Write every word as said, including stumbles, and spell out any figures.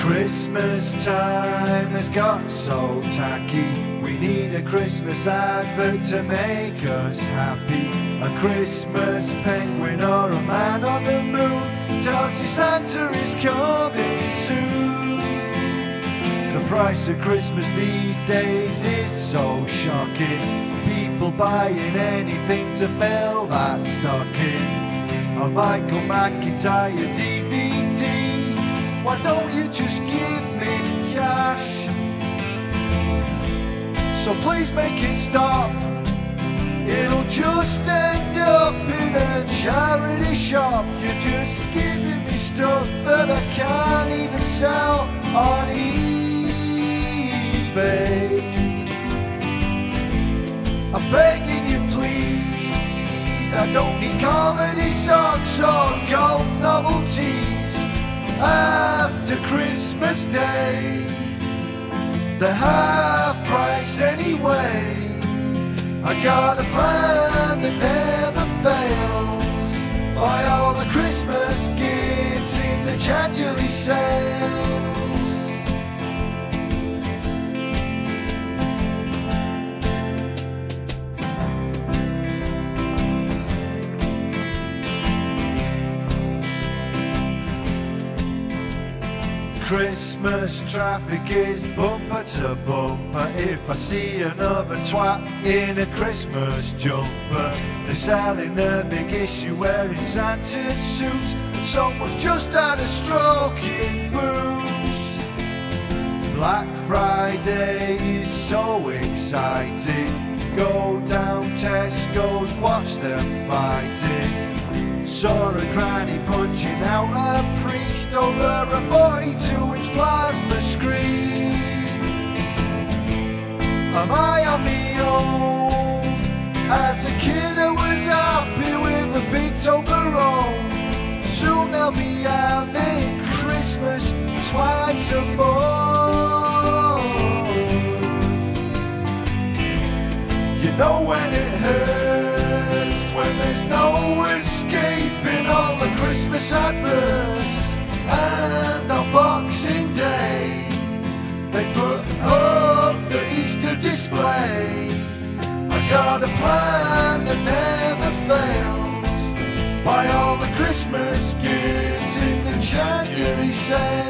Christmas time has got so tacky. We need a Christmas advert to make us happy. A Christmas penguin or a man on the moon tells you Santa is coming soon. The price of Christmas these days is so shocking. People buying anything to fill that stocking. A Michael McIntyre D V D. Why don't you just give me cash? So please make it stop. It'll just end up in a charity shop. You're just giving me stuff that I can't even sell on eBay. I'm begging you please, I don't need comedy songs or golf novelties. After Christmas Day, they're half price anyway. I got a plan that never fails. Buy all the Christmas gifts in the January sales. Christmas traffic is bumper to bumper. If I see another twat in a Christmas jumper, they're selling a big issue wearing Santa's suits, and someone's just had a stroke in boots. Black Friday is so exciting. Go down Tesco's, watch them fighting. Saw a granny punching out a priest over a forty-two inch plasma screen. Am I on me own? As a kid I was happy with a big Toblerone. Soon I'll be having Christmas twice a month. You know when it hurts, when there's no escaping all the Christmas adverts. And on Boxing Day they put up the Easter display. I got a plan that never fails. Buy all the Christmas gifts in the January sale.